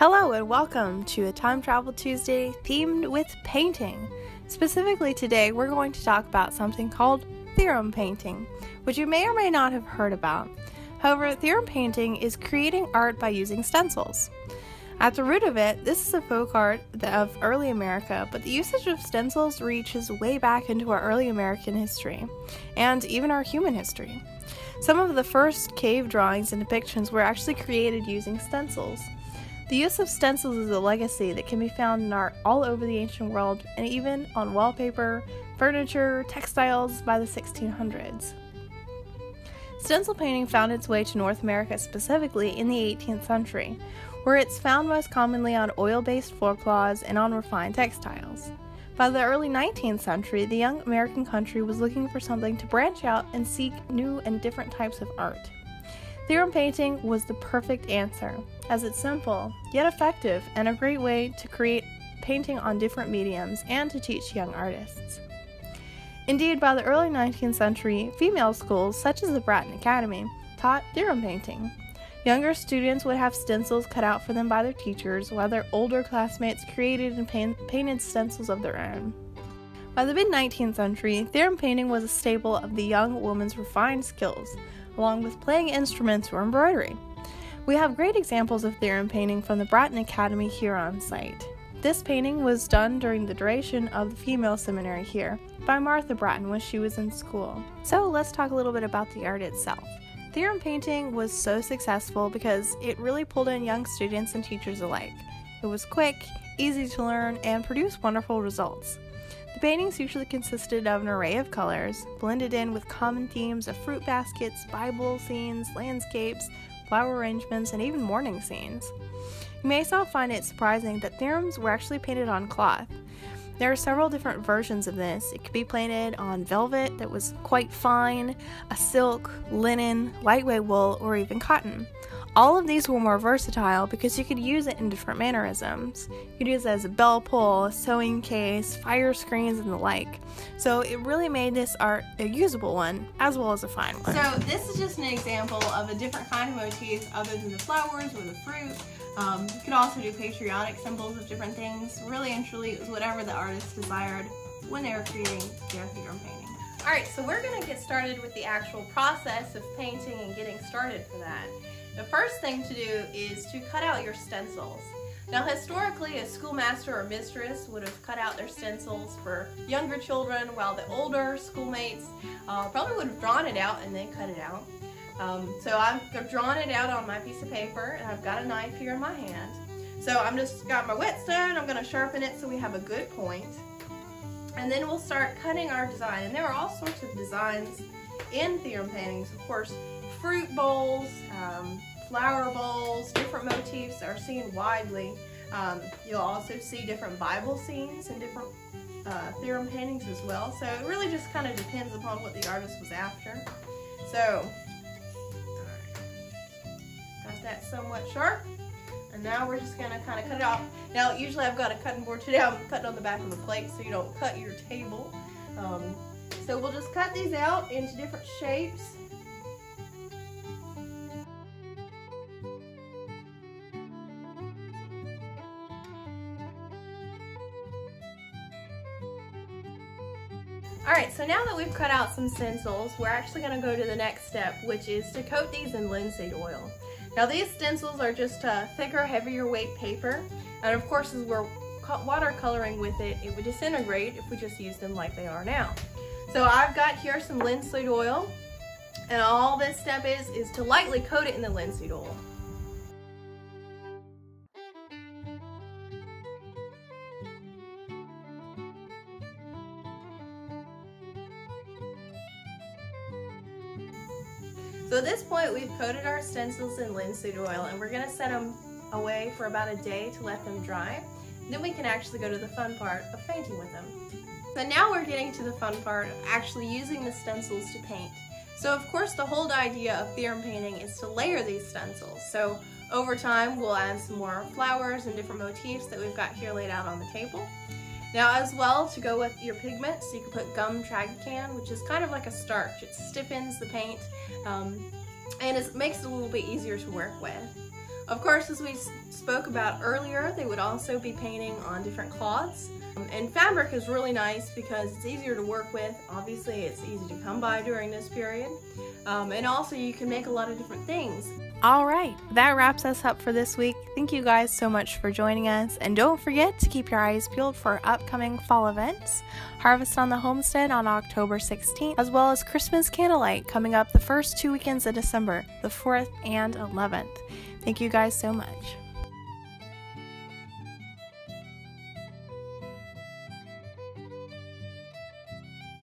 Hello and welcome to a Time Travel Tuesday themed with painting. Specifically today, we're going to talk about something called theorem painting, which you may or may not have heard about. However, theorem painting is creating art by using stencils. At the root of it, this is a folk art of early America, but the usage of stencils reaches way back into our early American history, and even our human history. Some of the first cave drawings and depictions were actually created using stencils. The use of stencils is a legacy that can be found in art all over the ancient world, and even on wallpaper, furniture, textiles by the 1600s. Stencil painting found its way to North America specifically in the 18th century, where it's found most commonly on oil-based floor cloths and on refined textiles. By the early 19th century, the young American country was looking for something to branch out and seek new and different types of art. Theorem painting was the perfect answer, as it's simple, yet effective, and a great way to create painting on different mediums and to teach young artists. Indeed, by the early 19th century, female schools, such as the Bratton Academy, taught theorem painting. Younger students would have stencils cut out for them by their teachers, while their older classmates created and painted stencils of their own. By the mid-19th century, theorem painting was a staple of the young woman's refined skills, along with playing instruments or embroidery. We have great examples of theorem painting from the Bratton Academy here on site. This painting was done during the duration of the female seminary here by Martha Bratton when she was in school. So let's talk a little bit about the art itself. Theorem painting was so successful because it really pulled in young students and teachers alike. It was quick, easy to learn, and produced wonderful results. The paintings usually consisted of an array of colors, blended in with common themes of fruit baskets, Bible scenes, landscapes, flower arrangements, and even morning scenes. You may also find it surprising that theorems were actually painted on cloth. There are several different versions of this. It could be painted on velvet that was quite fine, a silk, linen, lightweight wool, or even cotton. All of these were more versatile because you could use it in different mannerisms. You could use it as a bell pull, a sewing case, fire screens, and the like. So it really made this art a usable one, as well as a fine one. So this is just an example of a different kind of motifs other than the flowers or the fruit. You could also do patriotic symbols of different things. Really and truly, it was whatever the artist desired when they were creating their theorem painting. Alright, so we're going to get started with the actual process of painting and getting started for that. The first thing to do is to cut out your stencils. Now historically, a schoolmaster or mistress would have cut out their stencils for younger children, while the older schoolmates probably would have drawn it out and then cut it out. So I've drawn it out on my piece of paper, and I've got a knife here in my hand. So I'm just got my whetstone, I'm going to sharpen it so we have a good point. And then we'll start cutting our design. And there are all sorts of designs in theorem paintings, of course. Fruit bowls, flower bowls, different motifs are seen widely. You'll also see different Bible scenes in different theorem paintings as well. So it really just kind of depends upon what the artist was after. So, got that somewhat sharp. And now we're just going to kind of cut it off. Now usually I've got a cutting board. Today I'm cutting on the back of the plate so you don't cut your table. So we'll just cut these out into different shapes. Alright, so now that we've cut out some stencils, we're actually going to go to the next step, which is to coat these in linseed oil. Now these stencils are just thicker, heavier weight paper, and of course as we're watercoloring with it, it would disintegrate if we just use them like they are now. So I've got here some linseed oil, and all this step is to lightly coat it in the linseed oil. So at this point, we've coated our stencils in linseed oil, and we're going to set them away for about a day to let them dry. Then we can actually go to the fun part of painting with them. So now we're getting to the fun part of actually using the stencils to paint. So of course the whole idea of theorem painting is to layer these stencils. So over time we'll add some more flowers and different motifs that we've got here laid out on the table. Now as well, to go with your pigments, you can put gum tragacan, which is kind of like a starch. It stiffens the paint and it makes it a little bit easier to work with. Of course, as we spoke about earlier, they would also be painting on different cloths. And fabric is really nice because it's easier to work with. Obviously, it's easy to come by during this period. And also, you can make a lot of different things. All right, that wraps us up for this week. Thank you guys so much for joining us. And don't forget to keep your eyes peeled for upcoming fall events. Harvest on the Homestead on October 16th, as well as Christmas Candlelight coming up the first 2 weekends of December, the 4th and 11th. Thank you guys so much.